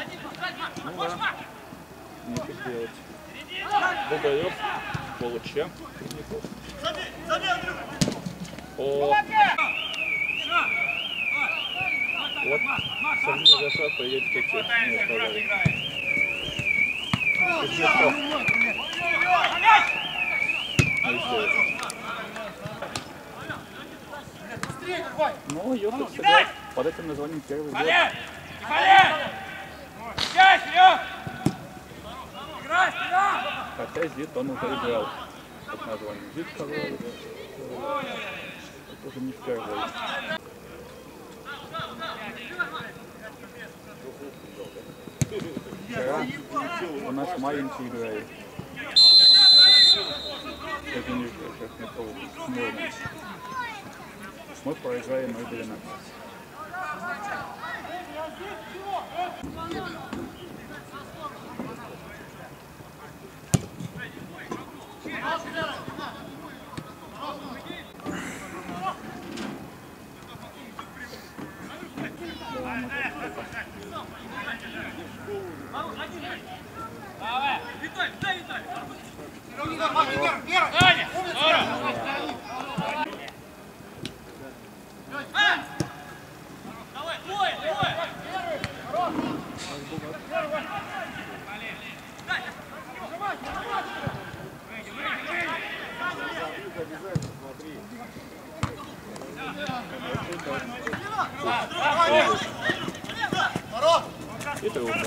Ну да, нечего делать. Дудаев, Получа. О! Вот, Сергей Зашат поедет в Тече. Ну, Йосиф сыграл под этим названием первый год. Хотя Зид он уже играл под названием Зид Король. Это уже не впервые. Вчера у нас маленький играет. Это не сейчас не получится. Мы проиграем 0-12. Это удар.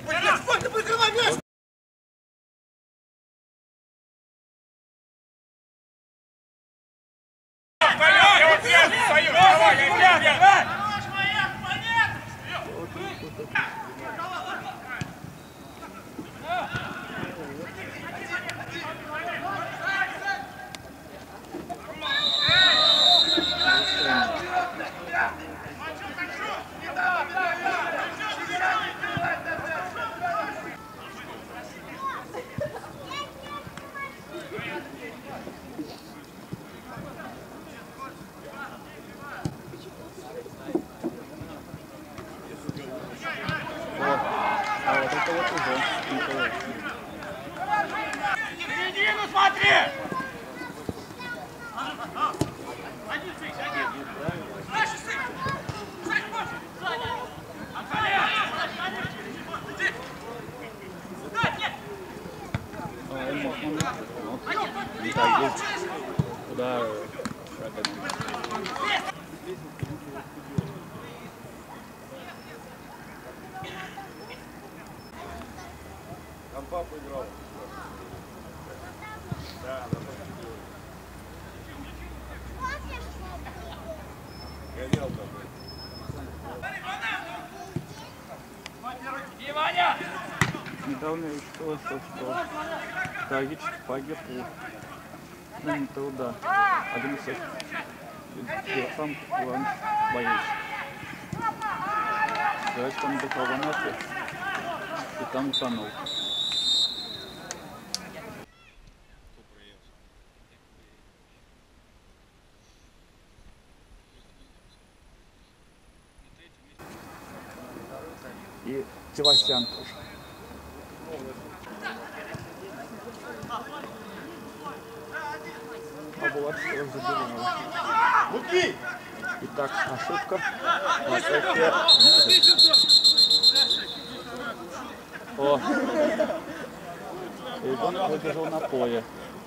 Середину смотри! Куда? Там папа играл. Да, гонял такой. Внимание! Недавно я слышал, что трагически погиб на труда. Один из сам Иван Боевич. Говорят, что он дыхал в Анапе и там утонул. И Севастьян тоже. А Булат что забил. Итак, ошибка. О! Ребенок выбежал на поле.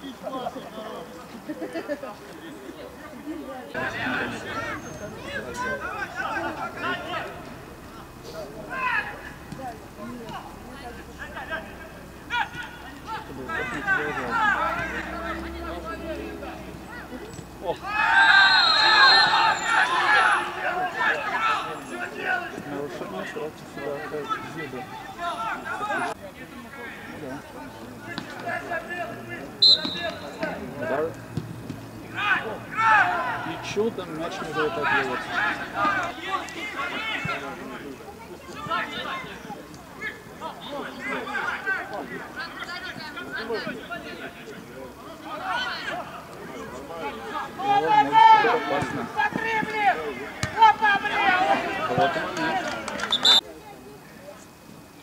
О! Нарушение против Зида. Да. И чудом мяч не дает отбиваться. Опасно. Вот он.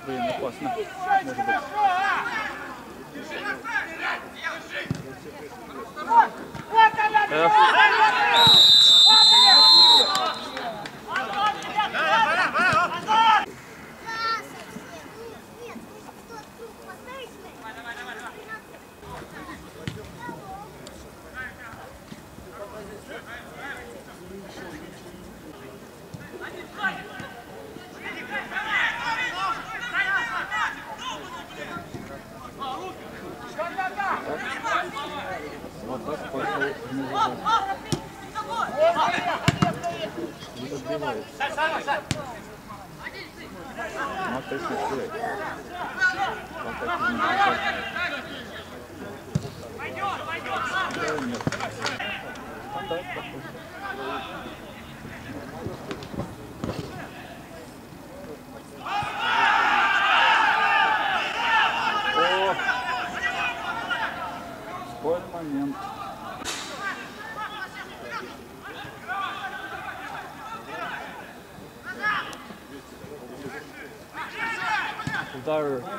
Блин, опасно. Может быть. Вот так пошел не забивает. Ну, то есть не О! Спорный момент. Удар.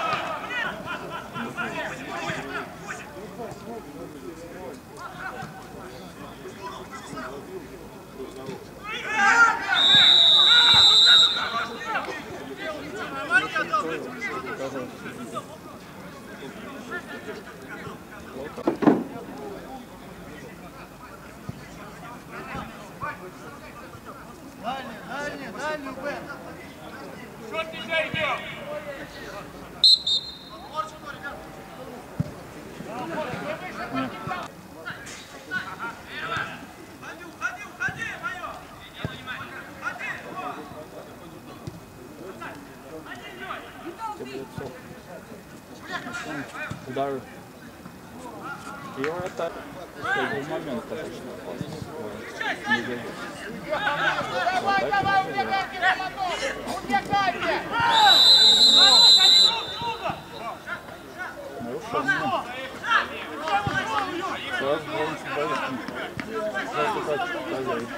Дальний, Бен. Что ты же идешь? Удар. И это был момент, конечно, опасный. Давай, убегайте! Нарушение. Сразу должен сбавить. Сразу хочу проверить.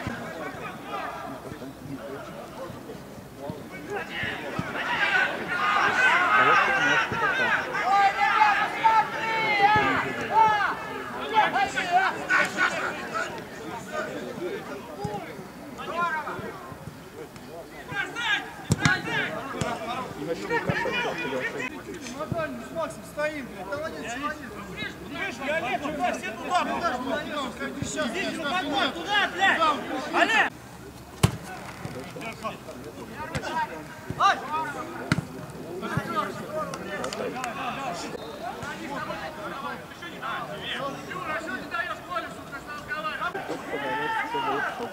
Максим, стоим, блядь, там один человек. Видишь, Олег, туда, все туда, туда, блядь! Олег! Юра, что ты даешь Колесу, разговаривать?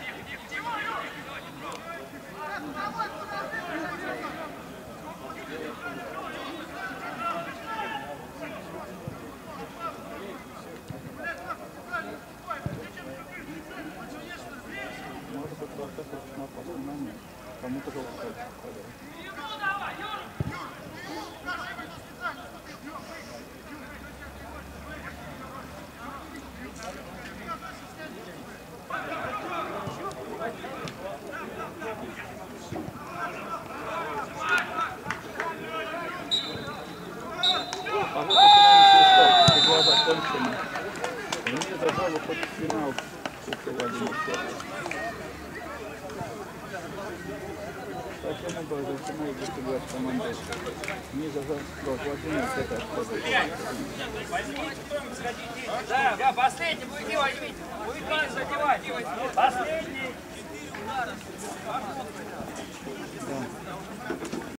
Может быть, вот это очень опасный момент. Кому-то желтый. А вот это игра закончена. Мне должна выходить в финал. Таким образом, финал будет играть команда. Не зажал Владимир, это Да, последний, будете возьмите. Будете задевать. Последний.